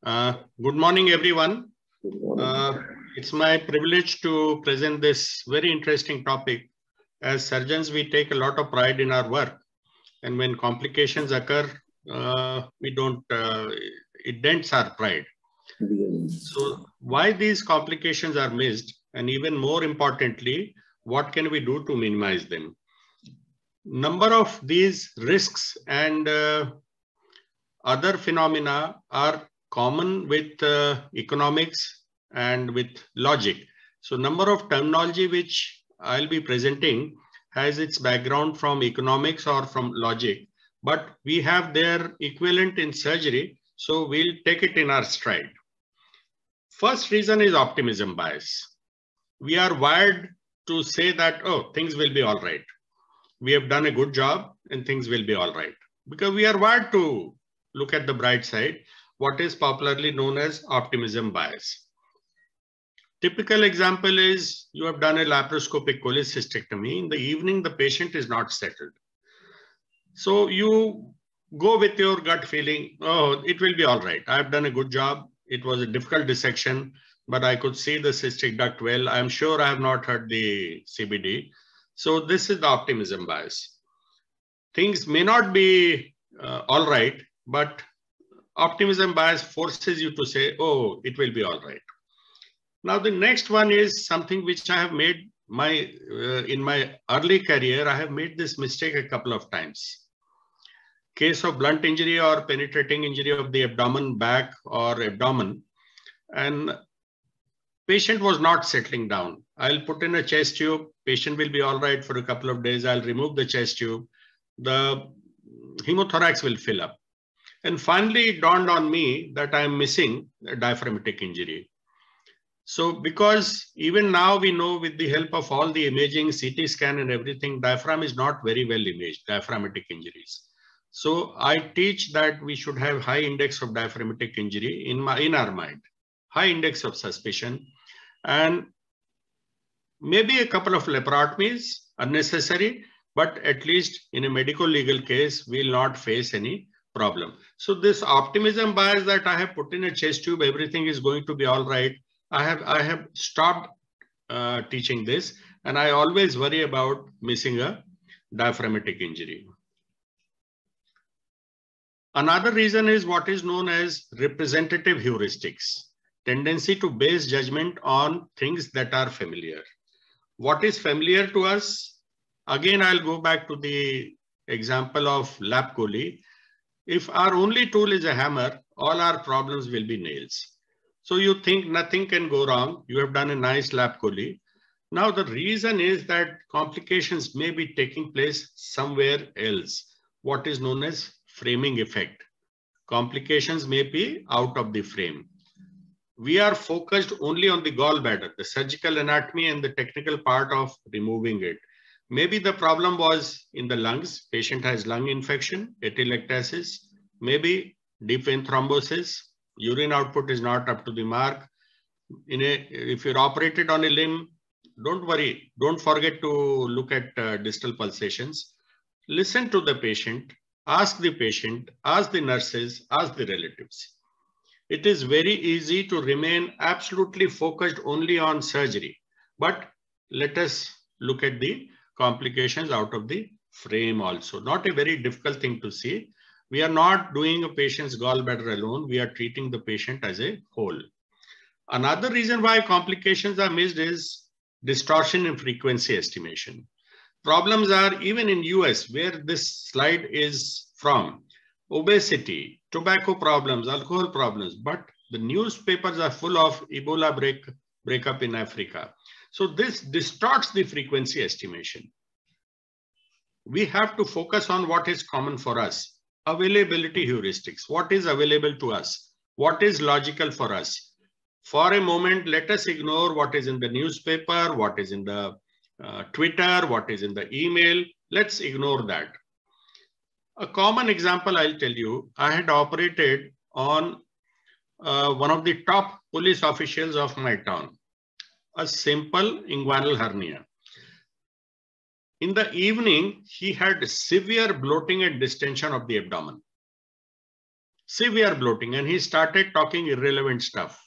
Good morning, everyone. It's my privilege to present this very interesting topic. As surgeons, we take a lot of pride in our work. And when complications occur, it dents our pride. So why these complications are missed? And even more importantly, what can we do to minimize them? Number of these risks and other phenomena are common with economics and with logic. So number of terminology which I'll be presenting has its background from economics or from logic, but we have their equivalent in surgery. So we'll take it in our stride. First reason is optimism bias. We are wired to say that, oh, things will be all right. We have done a good job and things will be all right. Because we are wired to look at the bright side, what is popularly known as optimism bias. Typical example is you have done a laparoscopic cholecystectomy. In the evening, the patient is not settled. So you go with your gut feeling, oh, it will be all right. I've done a good job. It was a difficult dissection, but I could see the cystic duct well. I'm sure I have not hurt the CBD. So this is the optimism bias. Things may not be all right, but optimism bias forces you to say, oh, it will be all right. Now, the next one is something which I have made in my early career. I have made this mistake a couple of times. Case of blunt injury or penetrating injury of the abdomen, back or abdomen, and patient was not settling down. I'll put in a chest tube. Patient will be all right for a couple of days. I'll remove the chest tube. The hemothorax will fill up. And finally, it dawned on me that I'm missing a diaphragmatic injury. So because even now we know with the help of all the imaging, CT scan and everything, diaphragm is not very well imaged, diaphragmatic injuries. So I teach that we should have high index of diaphragmatic injury in our mind, high index of suspicion, and maybe a couple of laparotomies unnecessary, but at least in a medical legal case, we'll not face any problem. So this optimism bias that I have put in a chest tube, everything is going to be all right. I have stopped teaching this, and I always worry about missing a diaphragmatic injury. Another reason is what is known as representative heuristics, tendency to base judgment on things that are familiar. What is familiar to us? Again, I'll go back to the example of lap chole. If our only tool is a hammer, all our problems will be nails. So you think nothing can go wrong. You have done a nice lap chole. Now the reason is that complications may be taking place somewhere else. What is known as framing effect. Complications may be out of the frame. We are focused only on the gallbladder, the surgical anatomy and the technical part of removing it. Maybe the problem was in the lungs. Patient has lung infection, atelectasis, maybe deep vein thrombosis, urine output is not up to the mark. If you're operated on a limb, don't worry. Don't forget to look at distal pulsations. Listen to the patient, ask the patient, ask the nurses, ask the relatives. It is very easy to remain absolutely focused only on surgery, but let us look at the complications out of the frame also. Not a very difficult thing to see. We are not doing a patient's gallbladder alone. We are treating the patient as a whole. Another reason why complications are missed is distortion in frequency estimation. Problems are even in US, where this slide is from. Obesity, tobacco problems, alcohol problems, but the newspapers are full of Ebola breakup in Africa. So this distorts the frequency estimation. We have to focus on what is common for us. Availability heuristics. What is available to us? What is logical for us? For a moment, let us ignore what is in the newspaper, what is in the Twitter, what is in the email. Let's ignore that. A common example I'll tell you, I had operated on one of the top police officials of my town, a simple inguinal hernia. In the evening, he had severe bloating and distension of the abdomen. severe bloating, and he started talking irrelevant stuff.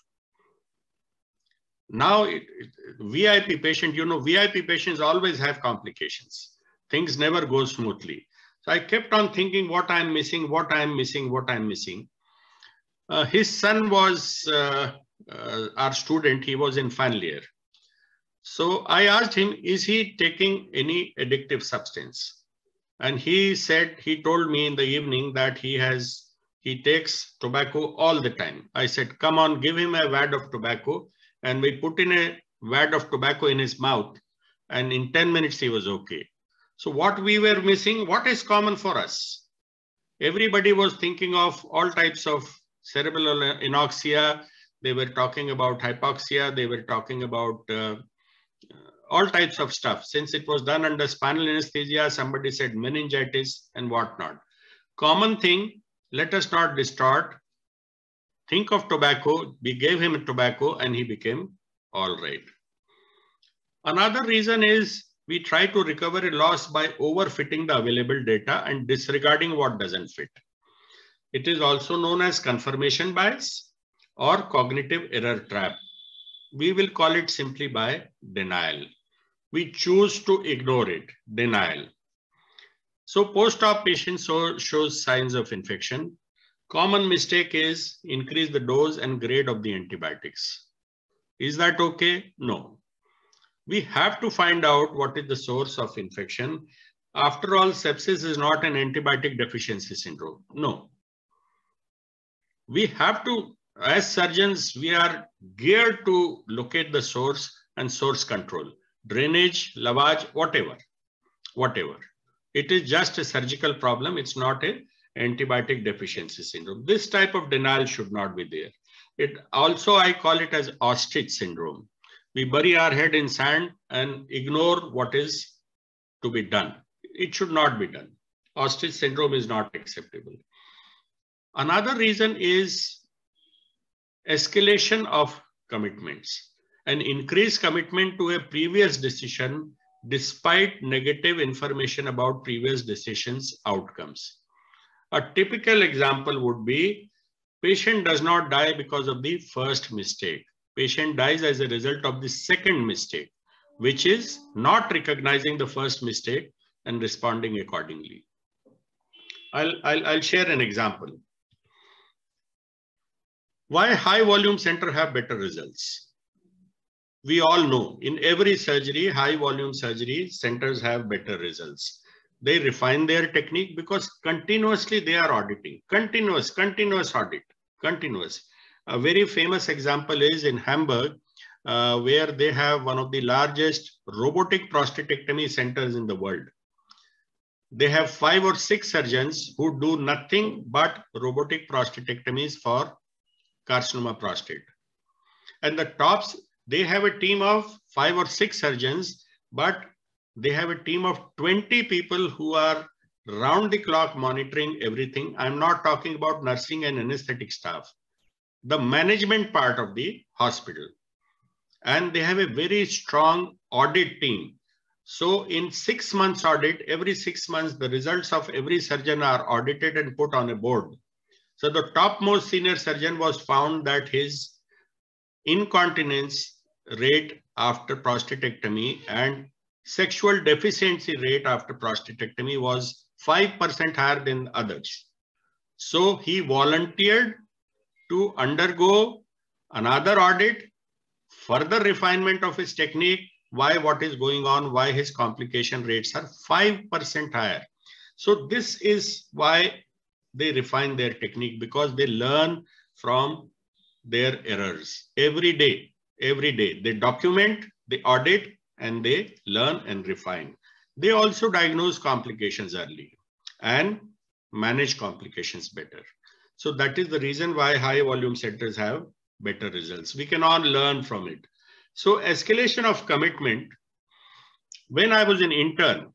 Now, VIP patient, you know, VIP patients always have complications. Things never go smoothly. So I kept on thinking what I'm missing, what I'm missing, what I'm missing. His son was our student. He was in final year. So I asked him, is he taking any addictive substance? And he said, he told me in the evening that he takes tobacco all the time. I said, come on, give him a wad of tobacco. And we put in a wad of tobacco in his mouth. And in 10 minutes, he was okay. So what we were missing, what is common for us? Everybody was thinking of all types of cerebral anoxia. They were talking about hypoxia. They were talking about all types of stuff. Since it was done under spinal anesthesia, somebody said meningitis and whatnot. Common thing, let us not distort. Think of tobacco. We gave him tobacco and he became all right. Another reason is we try to recover a loss by overfitting the available data and disregarding what doesn't fit. It is also known as confirmation bias or cognitive error trap. We will call it simply by denial. We choose to ignore it, denial. So post-op patient shows signs of infection. Common mistake is increase the dose and grade of the antibiotics. Is that okay? No. We have to find out what is the source of infection. After all, sepsis is not an antibiotic deficiency syndrome. No. We have to, as surgeons, we are geared to locate the source and source control. Drainage, lavage, whatever. It is just a surgical problem. It's not an antibiotic deficiency syndrome. This type of denial should not be there. It also, I call it as ostrich syndrome. We bury our head in sand and ignore what is to be done. It should not be done. Ostrich syndrome is not acceptable. Another reason is escalation of commitments. An increased commitment to a previous decision despite negative information about previous decisions' outcomes. A typical example would be patient does not die because of the first mistake. Patient dies as a result of the second mistake, which is not recognizing the first mistake and responding accordingly. I'll share an example. Why high volume center have better results? We all know in every surgery, high volume surgery centers have better results. They refine their technique because continuously they are auditing, continuous audit, continuous. A very famous example is in Hamburg, where they have one of the largest robotic prostatectomy centers in the world. They have 5 or 6 surgeons who do nothing but robotic prostatectomies for carcinoma prostate. And the tops, they have a team of 5 or 6 surgeons, but they have a team of 20 people who are round the clock monitoring everything. I'm not talking about nursing and anesthetic staff, the management part of the hospital. And they have a very strong audit team. So in 6 months audit, every 6 months, the results of every surgeon are audited and put on a board. So the topmost senior surgeon was found that his incontinence rate after prostatectomy and sexual deficiency rate after prostatectomy was 5% higher than others. So he volunteered to undergo another audit, further refinement of his technique, why what is going on, why his complication rates are 5% higher. So this is why they refine their technique, because they learn from their errors every day. They document, they audit, and they learn and refine. They also diagnose complications early and manage complications better. So that is the reason why high volume centers have better results. We can all learn from it. So escalation of commitment. When I was an intern,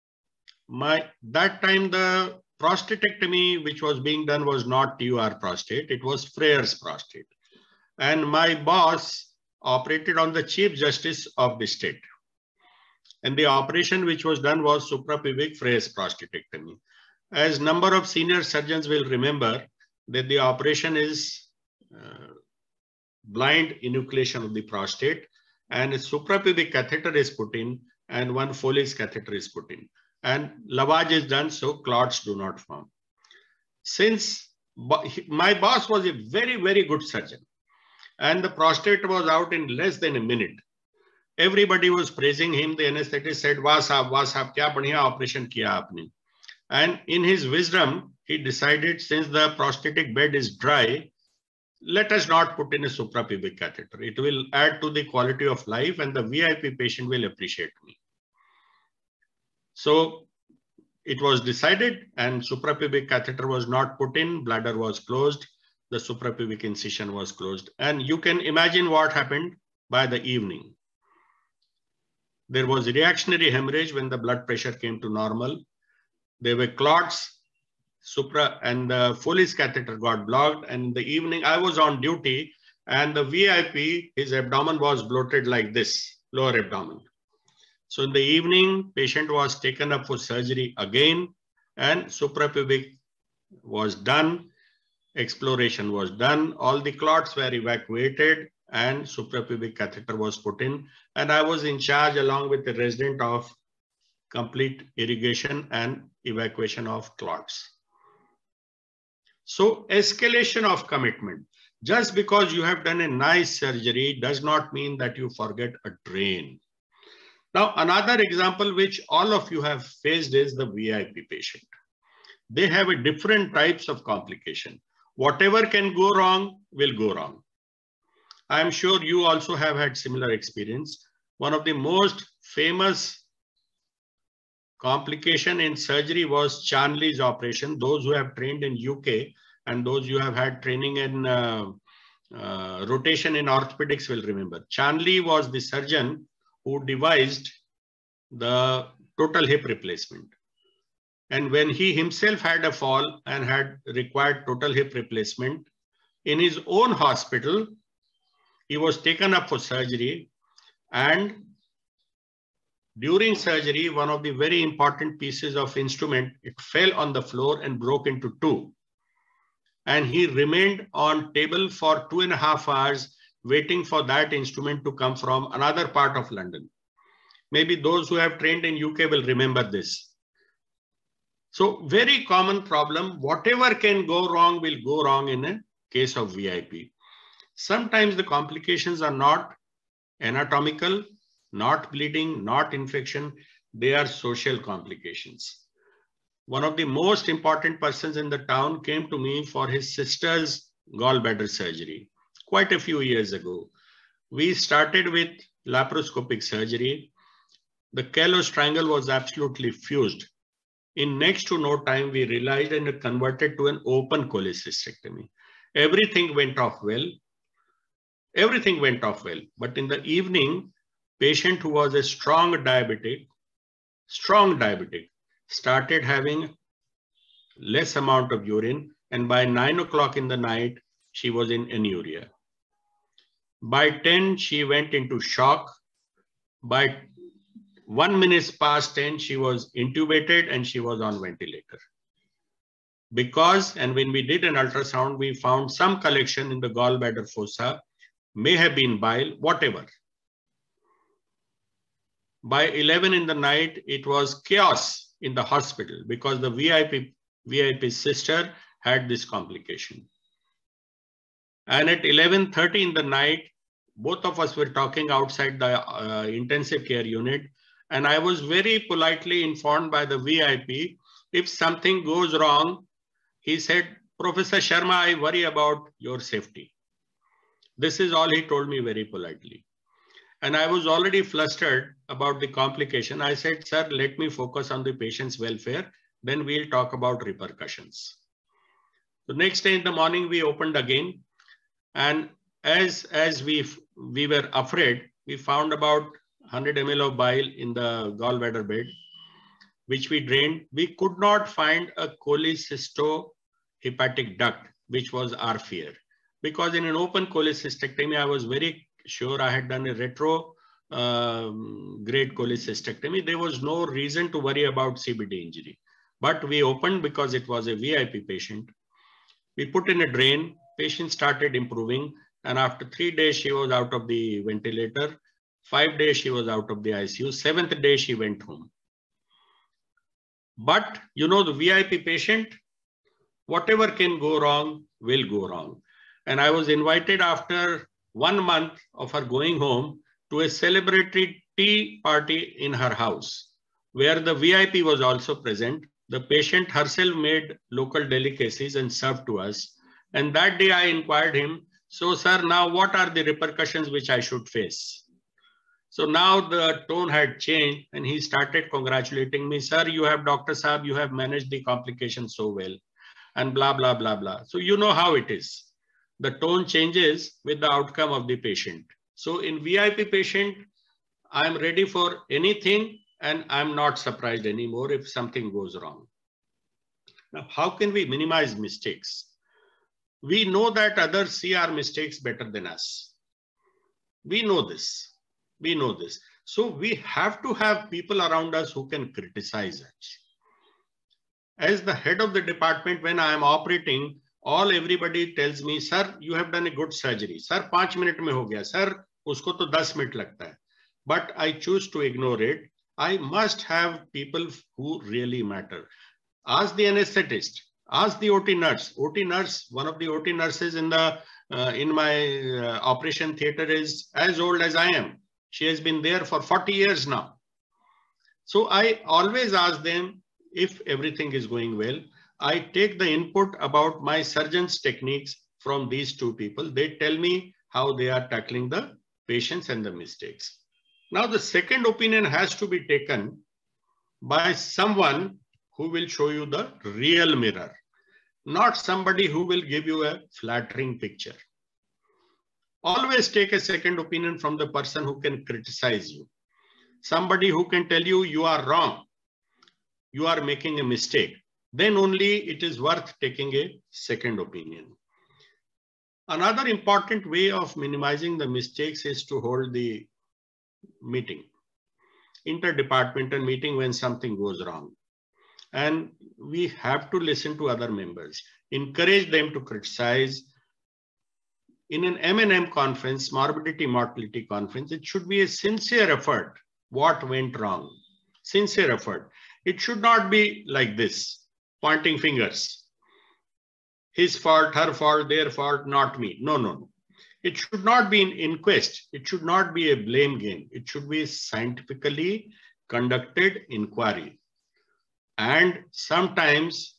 that time the prostatectomy which was being done was not TUR prostate, it was Freyr's prostate. And my boss operated on the Chief Justice of the state. And the operation which was done was suprapubic Freyr's prostatectomy. As number of senior surgeons will remember, that the operation is blind enucleation of the prostate, and a suprapubic catheter is put in, and one Foley's catheter is put in, and lavage is done so clots do not form. Since my boss was a very, very good surgeon, and the prostate was out in less than a minute, everybody was praising him. The anesthetist said, "Wah sahab, kya badhiya operation kiya aapne." And in his wisdom, he decided, since the prostatic bed is dry, let us not put in a suprapubic catheter. It will add to the quality of life and the VIP patient will appreciate me. So it was decided, and suprapubic catheter was not put in, bladder was closed, the suprapubic incision was closed. And you can imagine what happened by the evening. There was reactionary hemorrhage when the blood pressure came to normal. There were clots, and the Foley's catheter got blocked. And in the evening, I was on duty, and the VIP, his abdomen was bloated like this, lower abdomen. So in the evening, patient was taken up for surgery again, and suprapubic was done, exploration was done, all the clots were evacuated, and suprapubic catheter was put in. And I was in charge, along with the resident, of complete irrigation and evacuation of clots. So escalation of commitment. Just because you have done a nice surgery does not mean that you forget a drain. Now, another example which all of you have faced is the VIP patient. They have a different types of complication. Whatever can go wrong will go wrong. I am sure you also have had similar experience. One of the most famous complication in surgery was Chanley's operation. Those who have trained in UK and those who have had training in rotation in orthopedics will remember. Chanley was the surgeon who devised the total hip replacement. And when he himself had a fall and had required total hip replacement, in his own hospital, he was taken up for surgery, and during surgery, one of the very important pieces of instrument, it fell on the floor and broke into two. And he remained on table for 2.5 hours waiting for that instrument to come from another part of London. Maybe those who have trained in UK will remember this. So very common problem, whatever can go wrong will go wrong in a case of VIP. Sometimes the complications are not anatomical, not bleeding, not infection, they are social complications. One of the most important persons in the town came to me for his sister's gallbladder surgery quite a few years ago. We started with laparoscopic surgery. The callous triangle was absolutely fused. In next to no time, we realized and converted to an open cholecystectomy. Everything went off well. Everything went off well. But in the evening, patient who was a strong diabetic, started having less amount of urine. And by 9 o'clock in the night, she was in anuria. By 10, she went into shock. By 1 minute past 10, she was intubated and she was on ventilator. Because, and when we did an ultrasound, we found some collection in the gallbladder fossa, may have been bile, whatever. By 11 in the night, it was chaos in the hospital because the VIP sister had this complication. And at 11:30 in the night, both of us were talking outside the intensive care unit. And I was very politely informed by the VIP, if something goes wrong, he said, "Professor Sharma, I worry about your safety." This is all he told me very politely. And I was already flustered about the complication. I said, "Sir, let me focus on the patient's welfare. Then we'll talk about repercussions." The next day in the morning, we opened again. And as we were afraid, we found about 100 ml of bile in the gallbladder bed, which we drained. We could not find a cholecystohepatic duct, which was our fear. Because in an open cholecystectomy, I was very sure I had done a retro grade cholecystectomy. There was no reason to worry about CBD injury. But we opened because it was a VIP patient. We put in a drain, patient started improving, and after 3 days, she was out of the ventilator. 5 days, she was out of the ICU. 7th day, she went home. But you know, the VIP patient, whatever can go wrong will go wrong. And I was invited after 1 month of her going home to a celebratory tea party in her house, where the VIP was also present. The patient herself made local delicacies and served to us. And that day I inquired him, so sir, now what are the repercussions which I should face? So now the tone had changed and he started congratulating me, sir, you have, Dr. Saab, you have managed the complications so well, and blah, blah, blah, blah. So you know how it is. The tone changes with the outcome of the patient. So in VIP patient, I'm ready for anything and I'm not surprised anymore if something goes wrong. Now, how can we minimize mistakes? We know that others see our mistakes better than us. We know this. We know this. So we have to have people around us who can criticize us. As the head of the department, when I am operating, everybody tells me, sir, you have done a good surgery. Sir, 5 minutes mein ho gaya. Sir, usko to 10 minutes lagta hai. But I choose to ignore it. I must have people who really matter. Ask the anesthetist. Ask the OT nurse. OT nurse, one of the OT nurses in my operation theater is as old as I am. She has been there for 40 years now. So I always ask them if everything is going well. I take the input about my surgeon's techniques from these two people. They tell me how they are tackling the patients and the mistakes. Now the second opinion has to be taken by someone who will show you the real mirror, not somebody who will give you a flattering picture. Always take a second opinion from the person who can criticize you. Somebody who can tell you you are wrong, you are making a mistake. Then only it is worth taking a second opinion. Another important way of minimizing the mistakes is to hold the meeting, interdepartmental meeting when something goes wrong. And we have to listen to other members, encourage them to criticize. In an M&M conference, morbidity mortality conference, it should be a sincere effort. What went wrong? Sincere effort. It should not be like this, pointing fingers. His fault, her fault, their fault, not me. No, no, no. It should not be an inquest. It should not be a blame game. It should be a scientifically conducted inquiry. And sometimes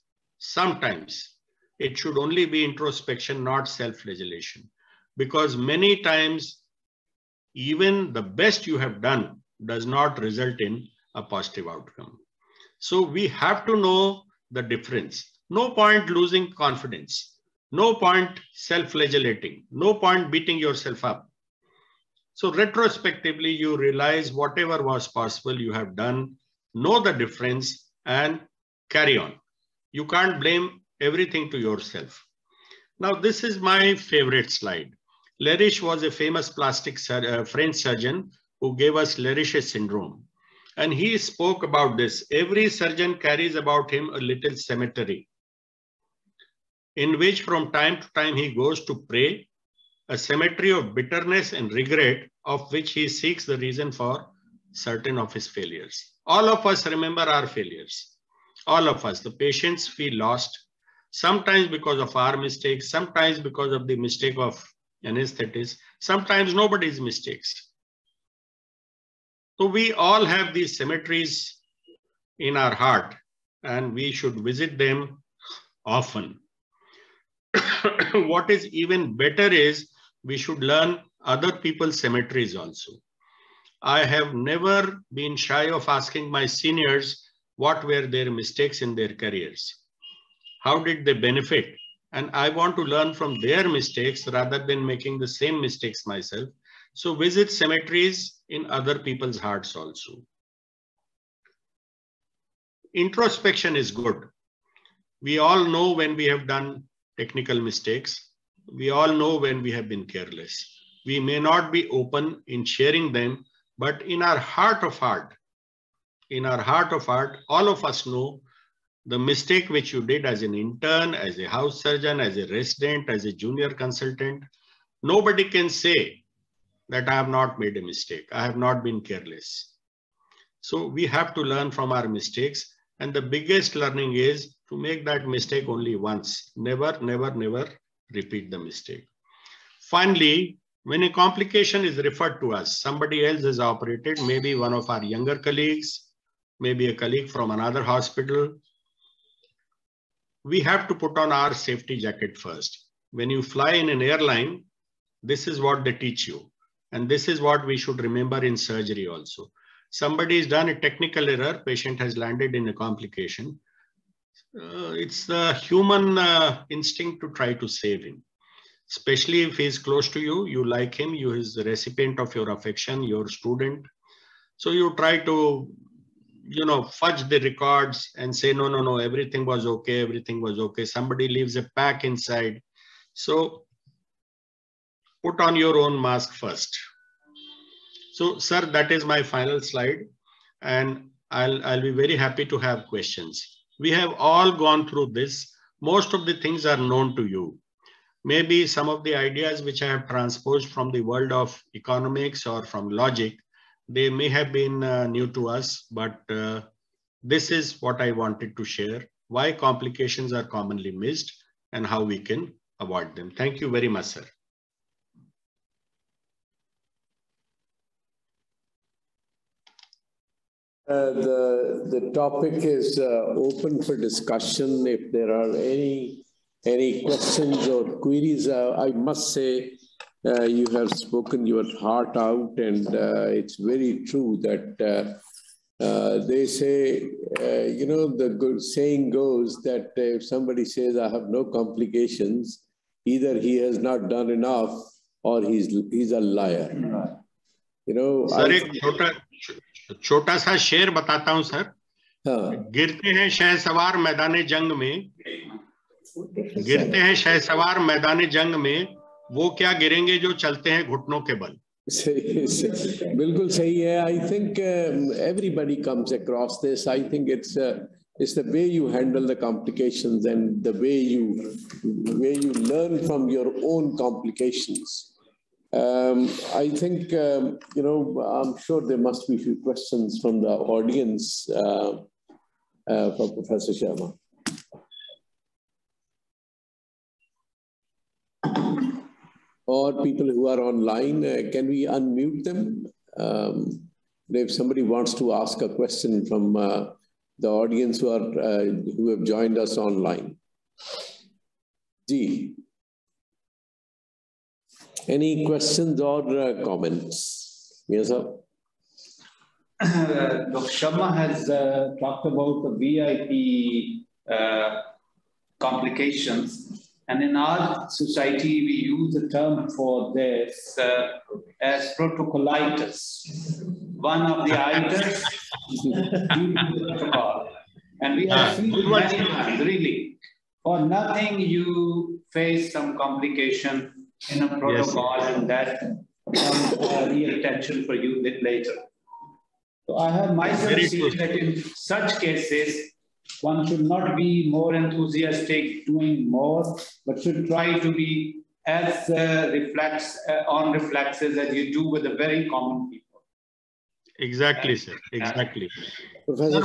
it should only be introspection, not self-flagellation. Because many times, even the best you have done does not result in a positive outcome. So we have to know the difference. No point losing confidence. No point self-flagellating. No point beating yourself up. So retrospectively, you realize whatever was possible you have done, know the difference and carry on. You can't blame everything to yourself. Now, this is my favorite slide. Leriche was a famous French surgeon who gave us Leriche syndrome. And he spoke about this. Every surgeon carries about him a little cemetery in which from time to time he goes to pray, a cemetery of bitterness and regret of which he seeks the reason for certain of his failures. All of us remember our failures. All of us, the patients feel lost, sometimes because of our mistakes, sometimes because of the mistake of anesthetist, sometimes nobody's mistakes. So we all have these cemeteries in our heart and we should visit them often. What is even better is we should learn other people's cemeteries also. I have never been shy of asking my seniors what were their mistakes in their careers. How did they benefit? And I want to learn from their mistakes rather than making the same mistakes myself. So visit cemeteries in other people's hearts also. Introspection is good. We all know when we have done technical mistakes. We all know when we have been careless. We may not be open in sharing them, but in our heart of heart, all of us know the mistake which you did as an intern, as a house surgeon, as a resident, as a junior consultant. Nobody can say that I have not made a mistake. I have not been careless. So we have to learn from our mistakes. And the biggest learning is to make that mistake only once. Never, never, never repeat the mistake. Finally, when a complication is referred to us, somebody else has operated, maybe one of our younger colleagues, maybe a colleague from another hospital, we have to put on our safety jacket first. When you fly in an airline, this is what they teach you. And this is what we should remember in surgery also. Somebody has done a technical error, patient has landed in a complication. It's the human instinct to try to save him. Especially if he's close to you, you like him, you is the recipient of your affection, your student. So you try to, fudge the records and say, no, everything was okay, everything was okay. Somebody leaves a pack inside. So put on your own mask first. So, sir, that is my final slide. And I'll be very happy to have questions. We have all gone through this. Most of the things are known to you. Maybe some of the ideas which I have transposed from the world of economics or from logic, they may have been new to us, but this is what I wanted to share, why complications are commonly missed and how we can avoid them. Thank you very much, sir. The topic is open for discussion. If there are any questions or queries, I must say you have spoken your heart out, and it's very true that they say, the good saying goes that if somebody says I have no complications, either he has not done enough or he's a liar. Sir, छोटा सा शेर बताता हूं sir. गिरते हैं शहसवार मैदाने जंग में, गिरते हैं शहसवार मैदाने जंग में, वो क्या गिरेंगे जो चलते हैं घुटनों के बल. बिल्कुल सही है. I think everybody comes across this. I think it's the way you handle the complications and the way you learn from your own complications. I think, I'm sure there must be a few questions from the audience for Professor Sharma. Or people who are online, can we unmute them? If somebody wants to ask a question from the audience who have joined us online. Ji. Any questions or comments? Yes, sir. Dr. Sharma has talked about the VIP complications, and in our society we use the term for this as protocolitis. One of the itis due to the protocol. And we have seen really, for nothing you face some complication in a protocol, yes, and that becomes a real tension for you a bit later. So I have myself seen that in such cases, one should not be more enthusiastic doing more, but should try to be as on reflexes as you do with the very common people. Exactly, sir. Exactly. Sir,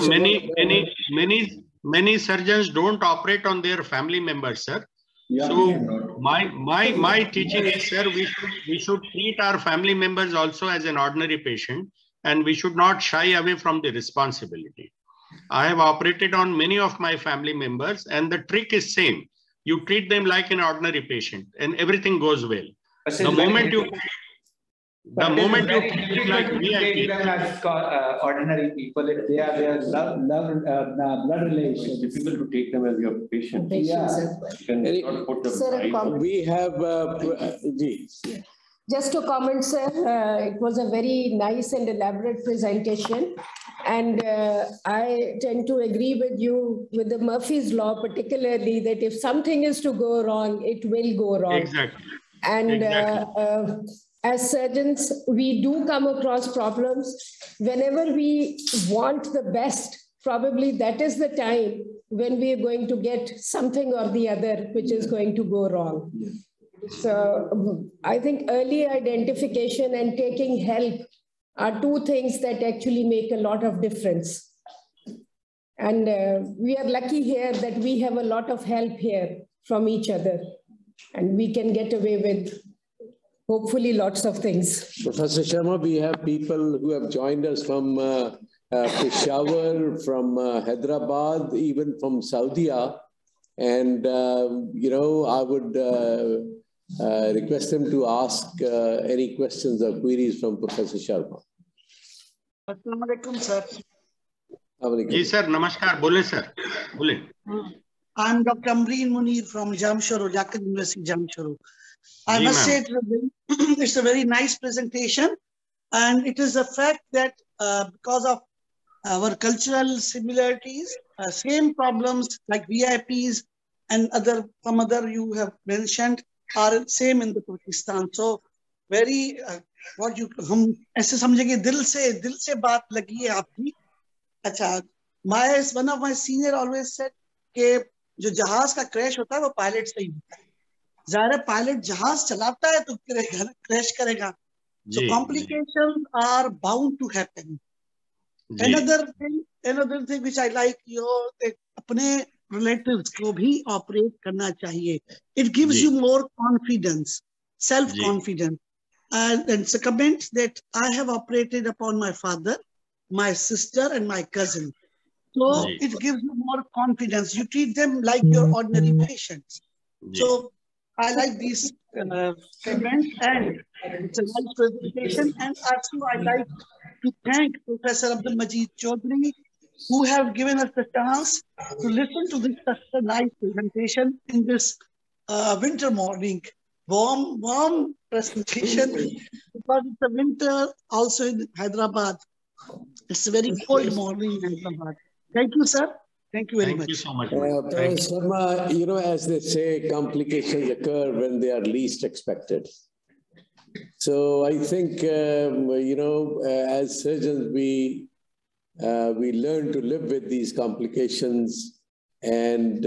many surgeons don't operate on their family members, sir. Yeah, so my teaching is, sir, we should treat our family members also as an ordinary patient, and we should not shy away from the responsibility. I have operated on many of my family members, and the trick is same. You treat them like an ordinary patient, and everything goes well. The moment you treat them like VIP, ordinary people, if they are their blood relations, it's difficult to take them as your patient. Yeah. We have just to comment, sir, it was a very nice and elaborate presentation. And I tend to agree with you with the Murphy's Law, particularly that if something is to go wrong, it will go wrong. Exactly. And as surgeons, we do come across problems. Whenever we want the best probably that is the time when we are going to get something or the other which is going to go wrong. So I think early identification and taking help are two things that actually make a lot of difference. And we are lucky here that we have a lot of help here from each other, and we can get away with hopefully lots of things. Professor Sharma, we have people who have joined us from Peshawar, from Hyderabad, even from Saudi. And, you know, I would request them to ask any questions or queries from Professor Sharma. Assalamu alaikum, sir. Ji sir, namaskar. Bole sir. Bole. I'm Dr. Amreen Munir from Jamshoro, Jharkhand University, Jamshoro. I must say it's a very nice presentation, and it is a fact that because of our cultural similarities, same problems like VIPs and some other you have mentioned are same in the Pakistan. So very what you हम ऐसे समझेंगे दिल से बात लगी है आपकी. अच्छा, one of my senior always said कि जो जहाज का क्रैश होता है वो पायलट से ही होता है. ज़ाहिर पायलट जहाज चलाता है तो क्रैश करेगा. So complications are bound to happen. Another thing which I like, अपने relatives को भी operate करना चाहिए. It gives you more confidence, self-confidence. And so comment that I have operated upon my father, my sister, and my cousin. So it gives you more confidence. You treat them like your ordinary patients. So I like these comments, and it's a nice presentation. And also I like to thank Professor Abdul Majid Chaudhry, who have given us the chance to listen to this such a nice presentation in this winter morning. Warm presentation, because it's a winter also in Hyderabad. It's a very cold morning in Hyderabad. Thank you, sir. Thank you very much. Thank you so much. Sharma, you know, as they say, complications occur when they are least expected. So I think, you know, as surgeons, we learn to live with these complications, and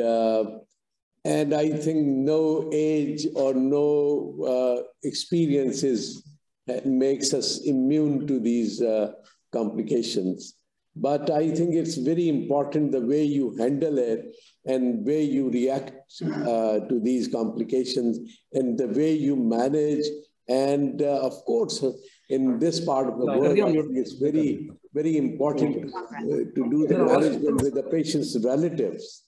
I think no age or no experiences makes us immune to these complications. But I think it's very important the way you handle it and way you react to these complications and the way you manage. And of course, in this part of the world, I think it's very, very important to do the management with the patient's relatives.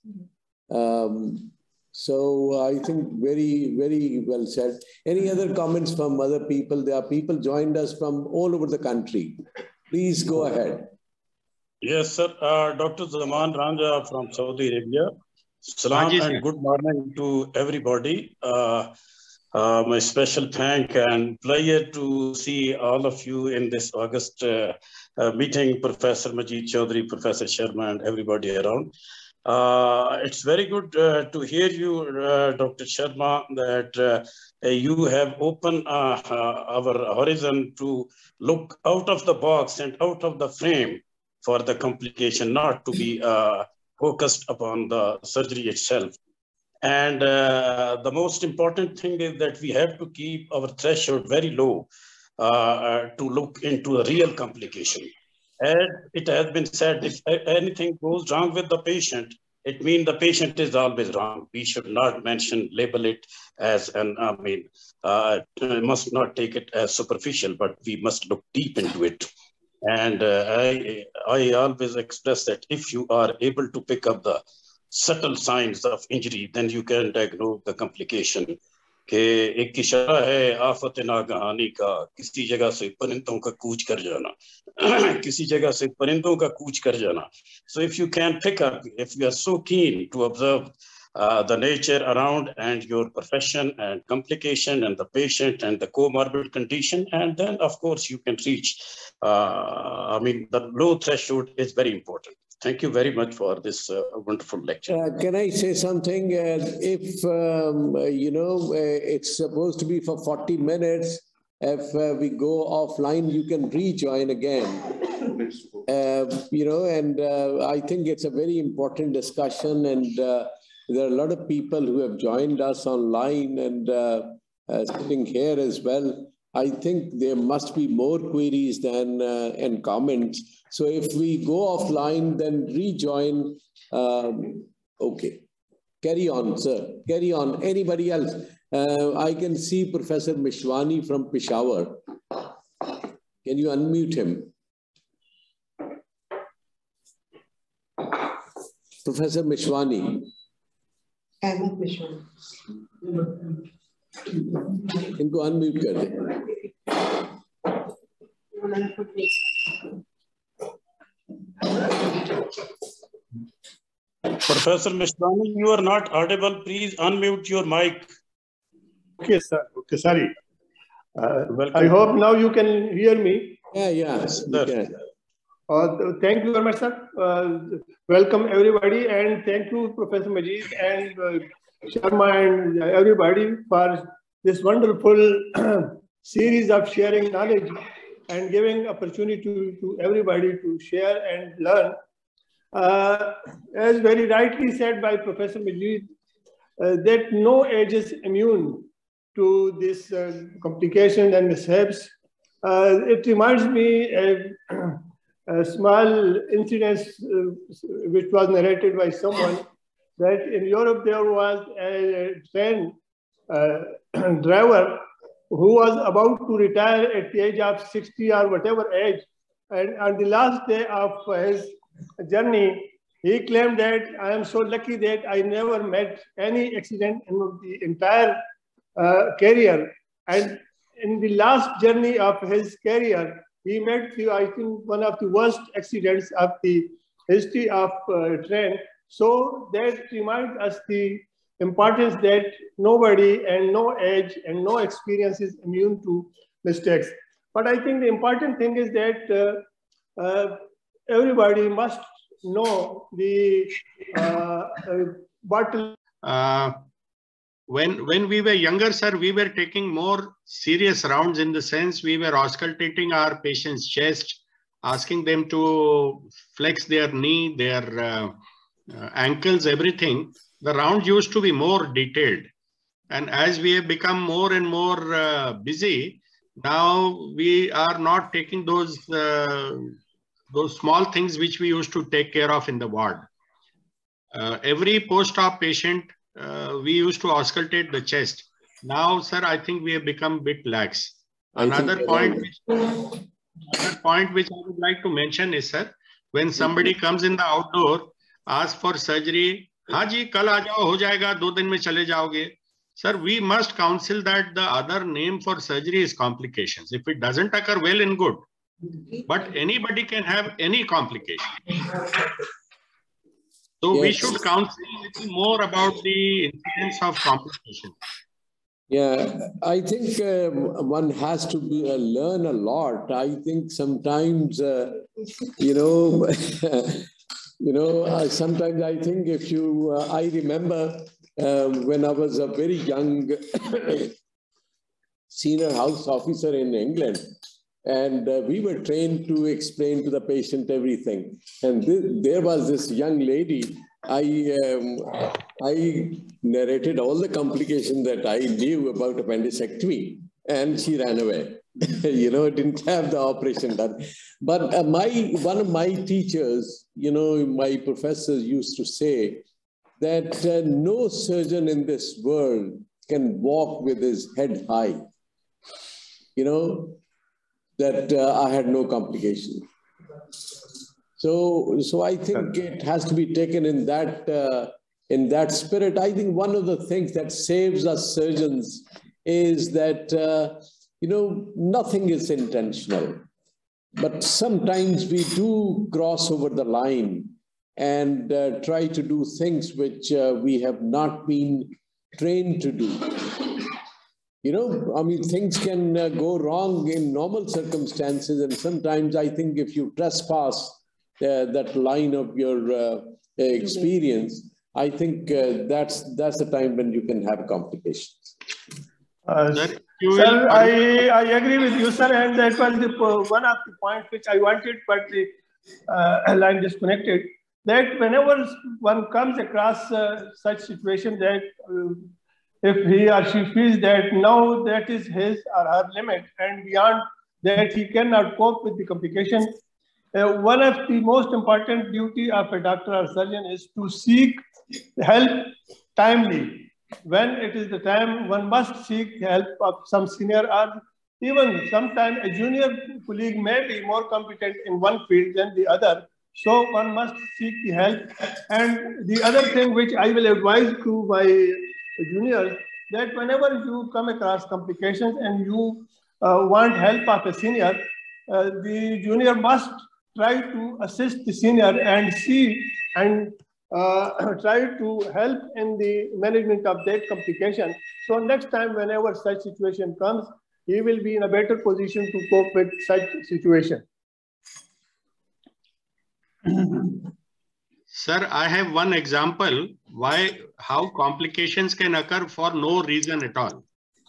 So I think very, very well said. Any other comments from other people? There are people joined us from all over the country. Please go ahead. Yes, sir. Dr. Zaman Ranja from Saudi Arabia. Salam and good morning to everybody. My special thank and pleasure to see all of you in this August meeting, Professor Majid Chaudhry, Professor Sharma, and everybody around. It's very good to hear you, Dr. Sharma, that you have opened our horizon to look out of the box and out of the frame for the complication, not to be focused upon the surgery itself. And the most important thing is that we have to keep our threshold very low to look into a real complication. As it has been said, if anything goes wrong with the patient, it means the patient is always wrong. We should not label it as must not take it as superficial, but we must look deep into it. And I always express that if you are able to pick up the subtle signs of injury, then you can diagnose the complication. कि एक इशारा है आफत नागहानी का, किसी जगह से परिंदों का कूच कर जाना, किसी जगह से परिंदों का कूच कर जाना. So if you can pick up, if you are so keen to observe the nature around and your profession and complication and the patient and the comorbid condition, and then of course you can reach, the low threshold is very important. Thank you very much for this wonderful lecture. Can I say something? If, it's supposed to be for 40 minutes, if we go offline, you can rejoin again. and I think it's a very important discussion, and there are a lot of people who have joined us online and sitting here as well. I think there must be more queries than and comments. So if we go offline, then rejoin. Okay. Carry on, sir. Carry on. Anybody else? I can see Professor Mishwani from Peshawar. Can you unmute him? Professor Mishwani. Ahmed Mishwani. इनको unmute कर दें. Professor Mishwani, you are not audible. Please unmute your mic. Okay, sir. Okay, sorry. I hope now you can hear me. Yeah. Thank you very much, sir. Welcome everybody, and thank you, Professor Majid and Sharma and everybody for this wonderful series of sharing knowledge and giving opportunity to everybody to share and learn. As very rightly said by Professor Majid, that no age is immune to this complication and mishaps. It reminds me of a small incident which was narrated by someone, that in Europe there was a train driver who was about to retire at the age of 60 or whatever age, and on the last day of his journey, he claimed that I am so lucky that I never met any accident in the entire career. And in the last journey of his career, he met, I think, one of the worst accidents of the history of train. So that reminds us the importance that nobody and no age and no experience is immune to mistakes. But I think the important thing is that everybody must know the bottle. When we were younger, sir, we were taking more serious rounds, in the sense we were auscultating our patient's chest, asking them to flex their knee, their ankles, everything. The rounds used to be more detailed. And as we have become more and more busy, now we are not taking those small things which we used to take care of in the ward. Every post-op patient, we used to auscultate the chest. Now, sir, I think we have become a bit lax. Another point which I would like to mention is, sir, when somebody comes in the outdoor, ask for surgery, हाँ जी, कल आ जाओ, हो जाएगा, 2 दिन में चले जाओगे. Sir, we must counsel that the other name for surgery is complications. If it doesn't occur, well and good. But anybody can have any complication. So yes, we should counsel a little more about the incidence of complications. Yeah, I think one has to learn a lot. I think sometimes, sometimes I think if you, I remember when I was a very young senior house officer in England, and we were trained to explain to the patient everything. And there was this young lady, I narrated all the complications that I knew about appendicectomy, and she ran away. Didn't have the operation done. But one of my teachers, my professors used to say that no surgeon in this world can walk with his head high. That I had no complication. So I think it has to be taken in that spirit. I think one of the things that saves us surgeons is that, nothing is intentional. But sometimes we do cross over the line and try to do things which we have not been trained to do. Things can go wrong in normal circumstances, and sometimes I think if you trespass that line of your experience, I think that's the time when you can have complications. Sir, I agree with you, sir, and that was one of the points which I wanted, but line disconnected, that whenever one comes across such situation that if he or she feels that now that is his or her limit and beyond that he cannot cope with the complication, one of the most important duty of a doctor or surgeon is to seek help timely. When it is the time, one must seek help of some senior or even sometimes a junior colleague may be more competent in one field than the other. So one must seek the help. And the other thing which I will advise to my juniors, that whenever you come across complications and you want help of a senior, the junior must try to assist the senior and see and try to help in the management of that complication. So next time, whenever such situation comes, he will be in a better position to cope with such situation. Sir, I have one example how complications can occur for no reason at all.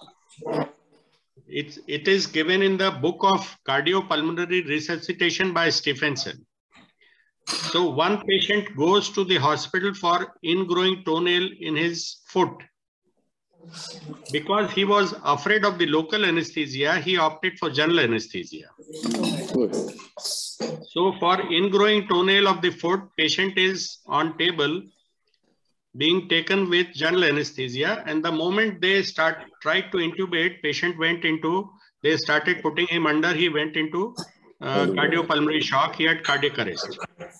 It is given in the book of Cardiopulmonary Resuscitation by Stephenson. So one patient goes to the hospital for ingrowing toenail in his foot. Because he was afraid of the local anesthesia, he opted for general anesthesia. So for ingrowing toenail of the foot, patient is on table being taken with general anesthesia, and the moment they tried to intubate, patient went into, they started putting him under, he went into cardiopulmonary shock, he had cardiac arrest.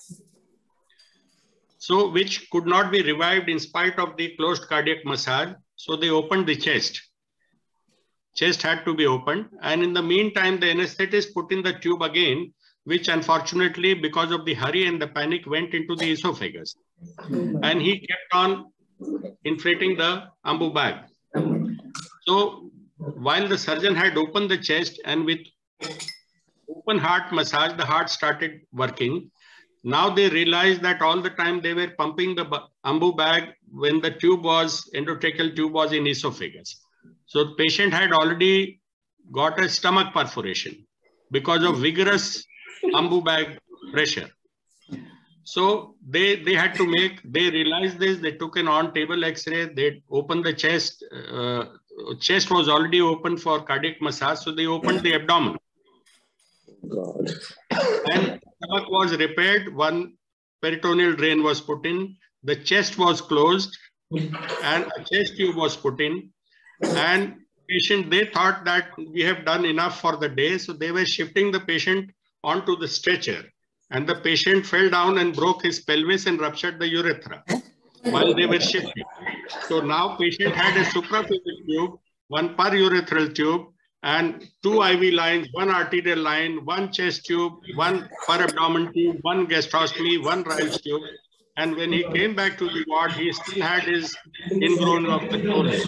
So which could not be revived in spite of the closed cardiac massage. So they opened the chest. Chest had to be opened. And in the meantime, the anesthetist put in the tube again, which unfortunately, because of the hurry and the panic, went into the esophagus. And he kept on inflating the ambu bag. So while the surgeon had opened the chest and with open heart massage, the heart started working. Now they realized that all the time they were pumping the ambu bag when the tube was, endotracheal tube was in esophagus. So the patient had already got a stomach perforation because of vigorous ambu bag pressure. So they had to they realized this, they took an on-table x-ray, they opened the chest, chest was already open for cardiac massage, so they opened the abdomen. God. And stomach was repaired, one peritoneal drain was put in, the chest was closed, and a chest tube was put in. And patient, they thought that we have done enough for the day, so they were shifting the patient onto the stretcher. And the patient fell down and broke his pelvis and ruptured the urethra while they were shifting. So now patient had a supraphysical tube, one per urethral tube, and 2 IV lines, 1 arterial line, 1 chest tube, 1 per abdomen tube, 1 gastrostomy, 1 Ryle's tube. And when he came back to the ward, he still had his ingrown of the toenail.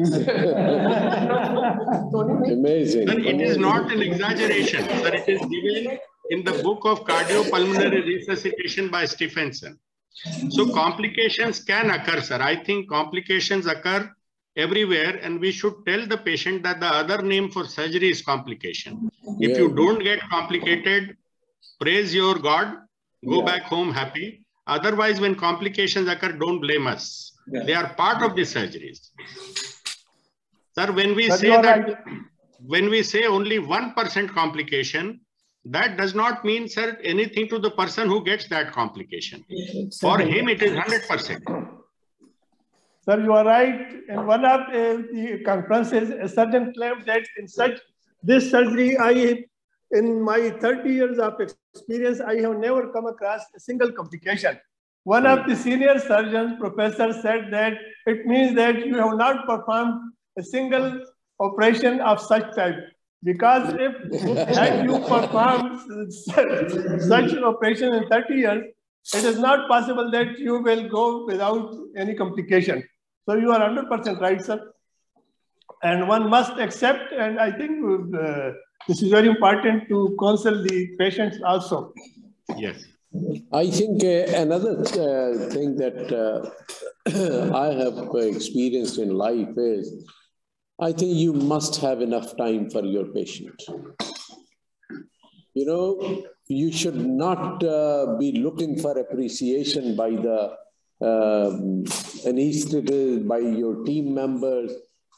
Amazing. Sir, it is not an exaggeration, sir. It is given in the book of Cardiopulmonary Resuscitation by Stephenson. So complications can occur, sir. I think complications occur everywhere, and we should tell the patient that the other name for surgery is complication. If you don't get complicated, praise your God, go back home happy. Otherwise, when complications occur, don't blame us. They are part of the surgeries. Sir, when we say that, when we say only 1% complication, that does not mean, sir, anything to the person who gets that complication. For him, it is 100%. Sir, you are right. In one of the conferences, a surgeon claimed that in this surgery, in my 30 years of experience, I have never come across a single complication. One of the senior surgeons, professor, said that it means that you have not performed a single operation of such type. Because if you perform such an operation in 30 years, it is not possible that you will go without any complication. So you are 100% right, sir. And one must accept, and I think this is very important to counsel the patients also. Yes. I think another thing that I have experienced in life is, I think you must have enough time for your patient. You know, you should not be looking for appreciation by the anesthetists, by your team members,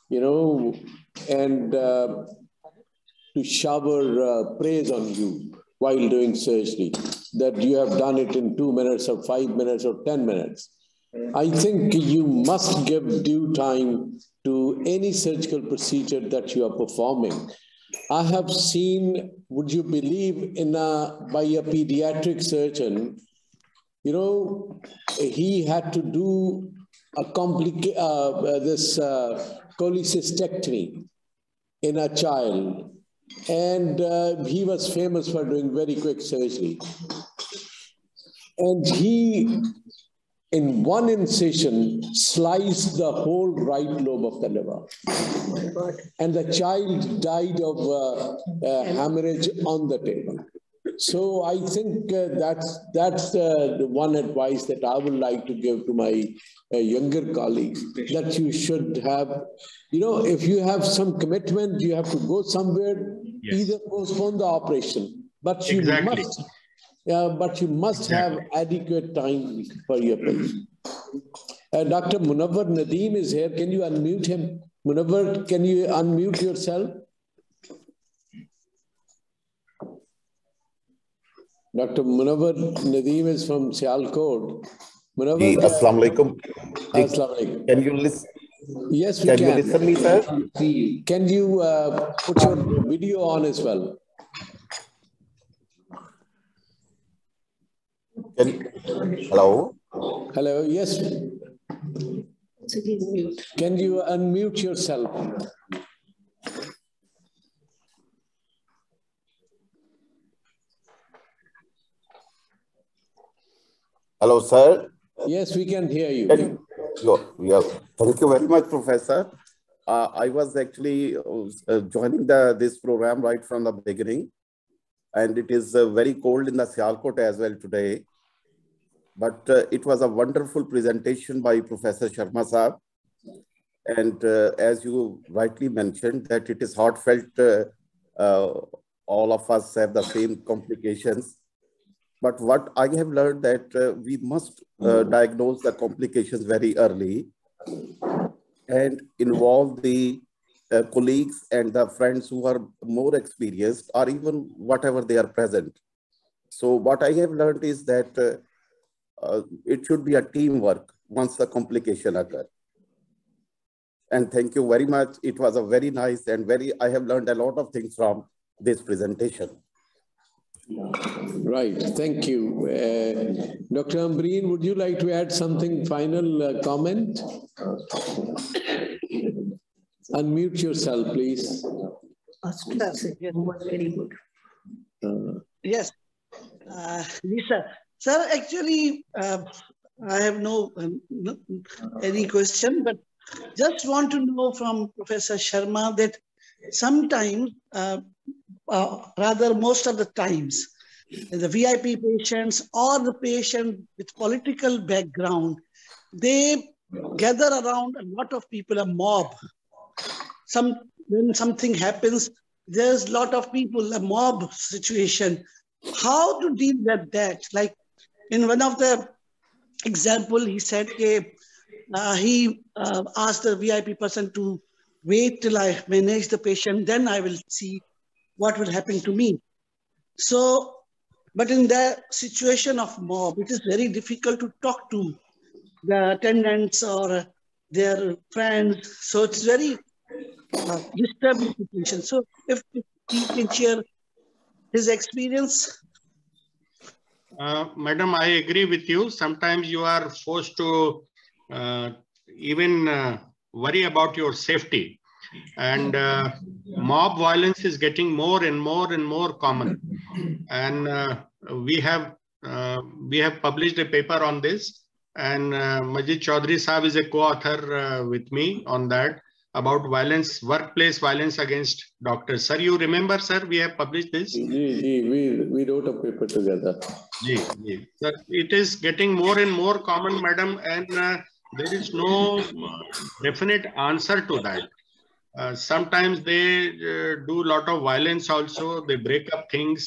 and to shower praise on you while doing surgery, that you have done it in 2 minutes or 5 minutes or 10 minutes. I think you must give due time to any surgical procedure that you are performing. I have seen, would you believe, by a pediatric surgeon, he had to do a cholecystectomy in a child, and he was famous for doing very quick surgery. And he, in one incision, sliced the whole right lobe of the liver. And the child died of hemorrhage on the table. So I think that's the one advice that I would like to give to my younger colleagues, that you should have, if you have some commitment, you have to go somewhere, either postpone the operation, but you must have adequate time for your patient. Dr. Munawar Nadeem is here. Can you unmute him? Munawar, can you unmute yourself? Dr. Munawar Nadeem is from Sialkot. Munawar, Assalamu alaikum. Assalamu alaikum. Can you listen? Yes, we can. Can you listen me, sir? Can you put your video on as well? Hello? Hello, yes. Can you unmute yourself? Hello, sir. Yes, we can hear you. Yeah. Thank you very much, Professor. I was actually joining this program right from the beginning, and it is very cold in the Sialkot as well today. But it was a wonderful presentation by Professor Sharma Saab. And as you rightly mentioned, that it is heartfelt. All of us have the same complications. But what I have learned that we must diagnose the complications very early and involve the colleagues and the friends who are more experienced, or even whatever they are present. So what I have learned is that it should be a teamwork once the complication occurs. And thank you very much. It was a very nice and I have learned a lot of things from this presentation. Right, thank you. Dr. Ambreen, would you like to add something, final comment? Unmute yourself, please. Very good. Yes, Lisa. Sir, actually, I have no any question, but just want to know from Professor Sharma that sometimes, rather most of the times, the VIP patients or the patient with political background, they gather around a lot of people, a mob. When something happens, there's a lot of people, a mob situation. How to deal with that? Like in one of the example, he said he asked the VIP person to wait till I manage the patient, then I will see what will happen to me. So, but in the situation of mob, it is very difficult to talk to the attendants or their friends. So it's very disturbing situation. So if he can share his experience. Madam, I agree with you. Sometimes you are forced to even worry about your safety. And mob violence is getting more and more common. And we have published a paper on this. And Majid Chaudhary Saab is a co-author with me on that, about violence, workplace violence against doctors. Sir, you remember, sir, we have published this? We wrote a paper together. Sir, it is getting more and more common, madam, and there is no definite answer to that. Sometimes they do a lot of violence also, they break up things,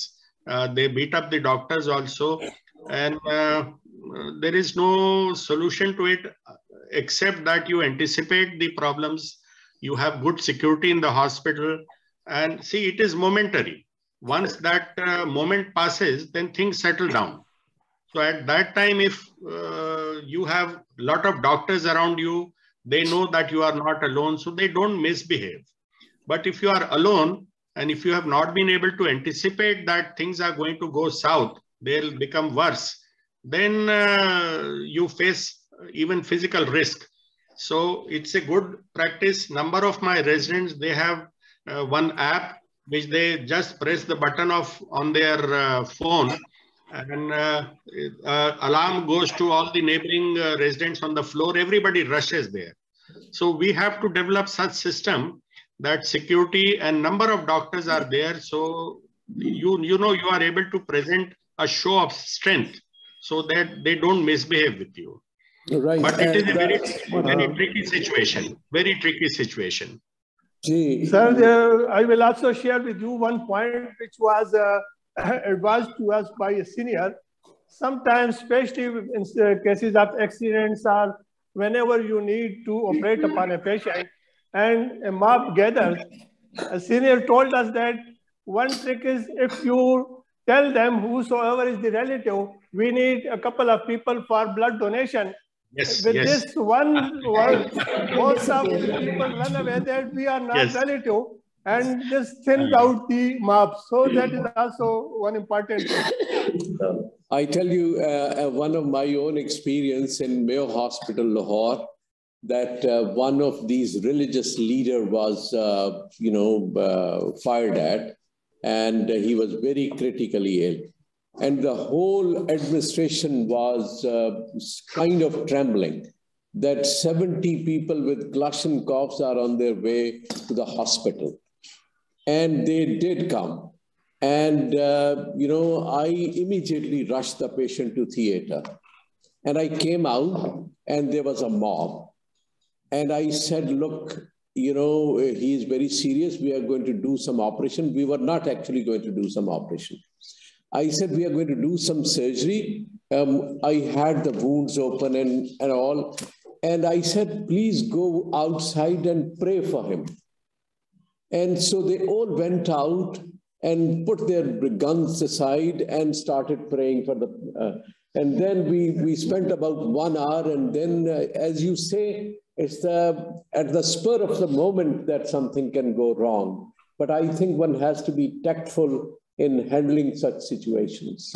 They beat up the doctors also. And there is no solution to it except that you anticipate the problems. You have good security in the hospital. And see, it is momentary. Once that moment passes, then things settle down. So at that time, if you have a lot of doctors around you, they know that you are not alone, so they don't misbehave. But if you are alone, and if you have not been able to anticipate that things are going to go south, they'll become worse, then you face even physical risk. So it's a good practice. Number of my residents, they have one app which they just press the button on their phone, and alarm goes to all the neighboring residents on the floor. Everybody rushes there. So we have to develop such system that security and number of doctors are there. So you know you are able to present a show of strength so that they don't misbehave with you. Right. But it is a very tricky situation. Very tricky situation. Sir, I will also share with you one point which was advised to us by a senior. Sometimes, especially in cases of accidents or whenever you need to operate upon a patient and a mob gathers, a senior told us that one trick is if you tell them whosoever is the relative, we need a couple of people for blood donation. Yes, with this one word, most of the people run away that we are not relative, and this thins out the mob. So that is also one important thing. I tell you one of my own experience in Mayo Hospital, Lahore, that one of these religious leader was, fired at, and he was very critically ill. And the whole administration was kind of trembling that 70 people with Kalashnikovs are on their way to the hospital. And they did come. And, I immediately rushed the patient to theater. And I came out and there was a mob. And I said, look, he is very serious. We are going to do some operation. We were not actually going to do some operation. I said, we are going to do some surgery. I had the wounds open and all. And I said, please go outside and pray for him. And so they all went out and put their guns aside and started praying for the... and then we spent about 1 hour. And then, as you say, it's at the spur of the moment that something can go wrong. But I think one has to be tactful in handling such situations.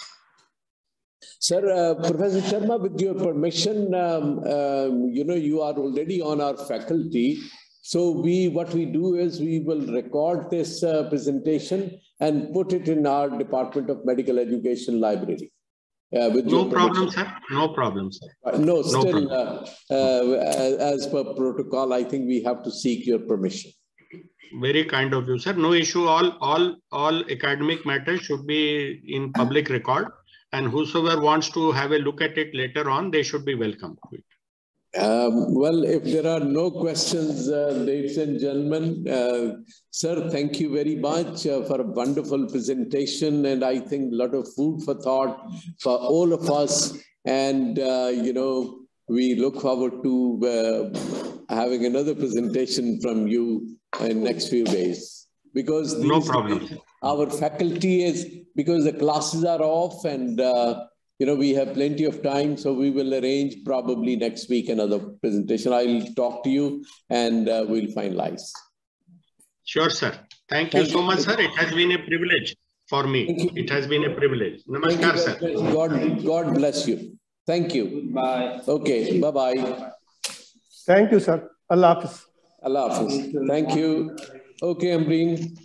Sir, Professor Sharma, with your permission, you are already on our faculty. So what we do is we will record this presentation and put it in our Department of Medical Education library. No problem, sir. No problem, sir. No, still, as per protocol, I think we have to seek your permission. Very kind of you, sir. No issue. All academic matters should be in public record, and whosoever wants to have a look at it later on, they should be welcome to it. Well, if there are no questions, ladies and gentlemen, sir, thank you very much for a wonderful presentation, and I think a lot of food for thought for all of us. And we look forward to having another presentation from you in next few days, because no problem. Our faculty is, because the classes are off and we have plenty of time, so we will arrange probably next week another presentation. I'll talk to you and we'll finalize. Sure, sir. Thank you so much, sir. It has been a privilege for me. It has been a privilege. Namaskar, sir. God bless you. Thank you. Bye. Okay. Bye-bye. Thank you, sir. Allah Hafiz. Allah Hafiz. Thank you. Okay, Ambreen.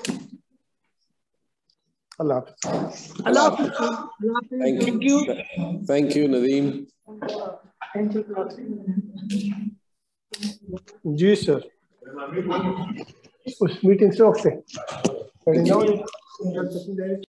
Allah Hafiz. Allah Hafiz. Thank you. Thank you, Nadeem. Ji sir उस meeting से